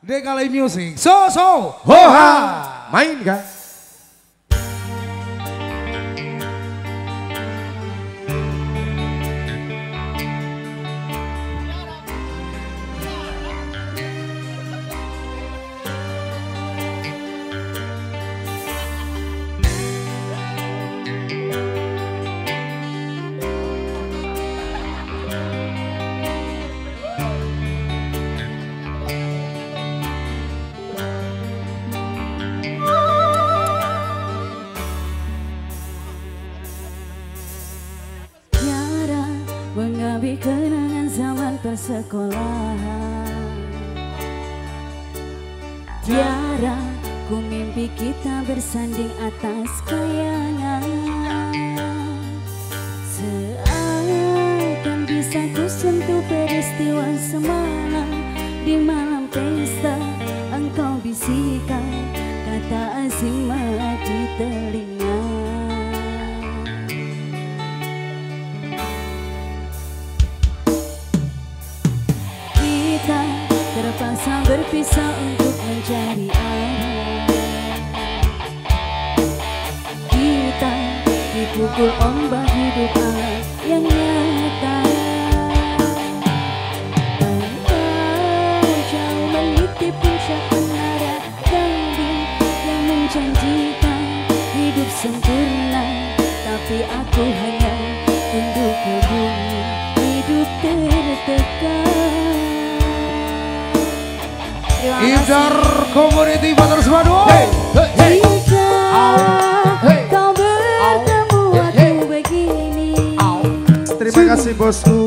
Dekali Music. So, hoha. Main kan? Mengabdi kenangan zaman persekolahan. Tiara ku mimpi kita bersanding atas kayangan. Seakan bisa ku sentuh peristiwa semalam. Di malam pesta engkau bisikan kata asing di telinga. Terpaksa berpisah untuk mencari arah. Kita dipukul ombak hidup alam yang nyata. Engkau jauh meniti puncak menara tadi yang menjanjikan hidup sempurna, tapi aku hanya tunduk ke bumi, hidup tertekan. Ifdar Community Battles Madu. Jika kau bertemu aku begini, Terima kasih bosku.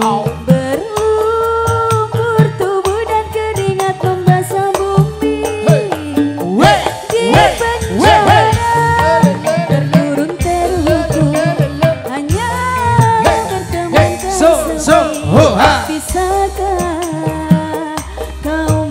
berumur tubuh dan keringat membasah bumi. Di penjara terkurung terhukum, hanya berteman sepi. Bisakah kau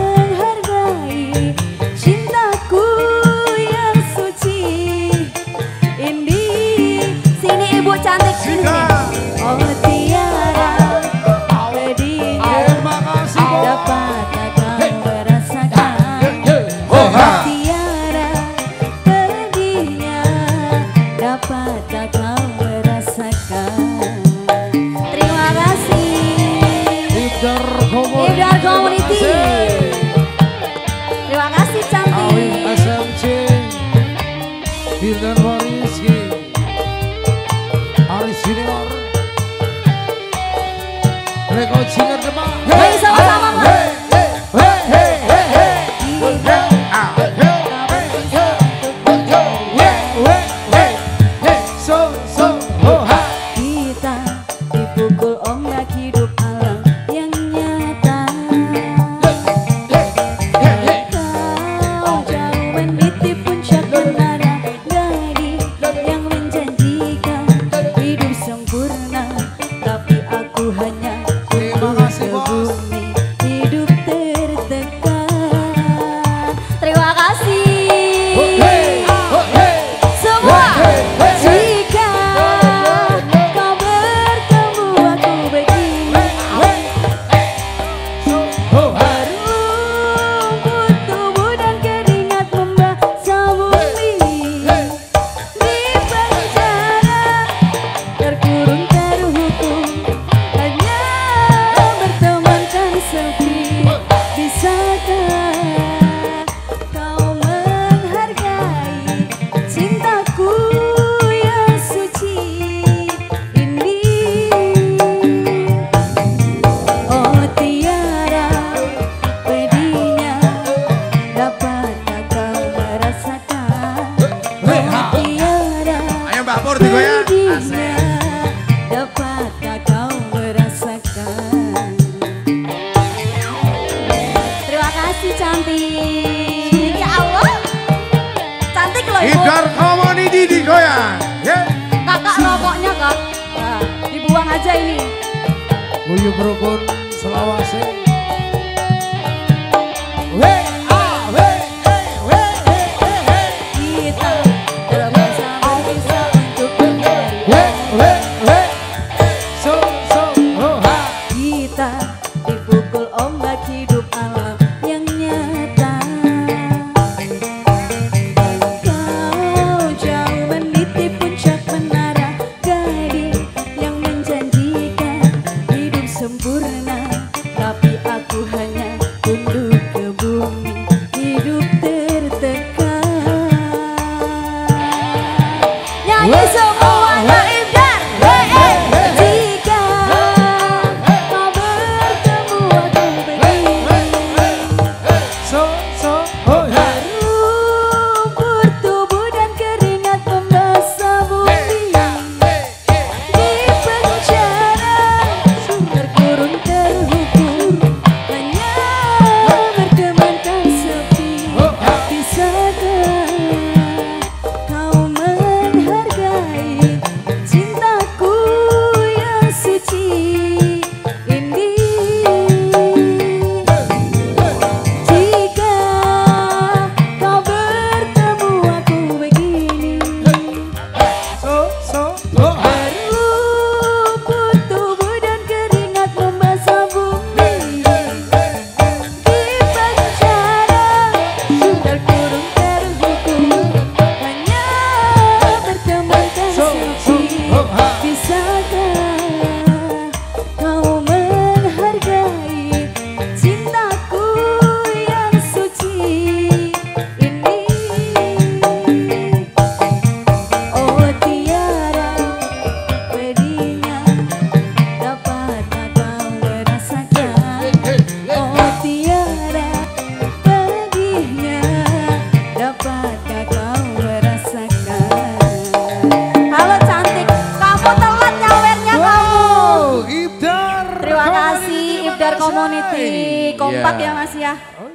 cantik sini. Oh tiara pedihnya dapatkah kau merasakan. Oh tiara pedihnya dapatkah kau merasakan. Terima kasih Ifdar Community. Terima kasih cantik. SMC Hildan Wariski Aris Junior Reko Cinger Demak. Hey sama-sama Mas. Kita dipukul ombak hidup alam yang nyata. Kau jauh meniti puncak menara gading yang menjanjikan hidup sempurna, tapi aku hanya tunduk ke bumi, hidup tertekan. Terima kasih semua. Jika kau bertemu aku begini, berumput tubuh dan keringat membasah bumi. Di penjara terkurung terhukum, hanya bertemankan sepi. Bisakah kau menghargai cintaku yang suci ini? Oh tiara pedihnya dapatkah kau merasakan. Oh tiara Ayo Mbak Pur digoyang. pedihnya dapatkah kau merasakan. Terima kasih cantik. Ya Allah, cantik loh ibu. Ifdar Community digoyang. Kakak rokoknya kak, nah, dibuang aja ini. Buyuk Rukun Selawase. Kita terpaksa berpisah untuk mencari. Kita dipukul ombak hidup alam yang nyata. Kompak Iya. ya Mas ya.